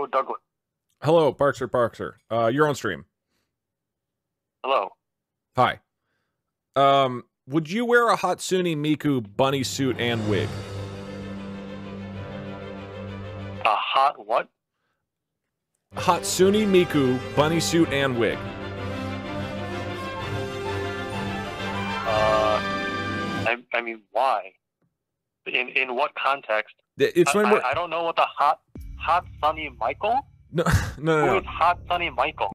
Hello, Douglas. Hello, Parkzer. You're on stream. Hello. Hi. Would you wear a Hatsune Miku bunny suit and wig? A hot what? Hatsune Miku bunny suit and wig. I mean, why? In what context? It's when we're... I don't know what the hot Sunny Michael? No. Who is hot Sunny Michael?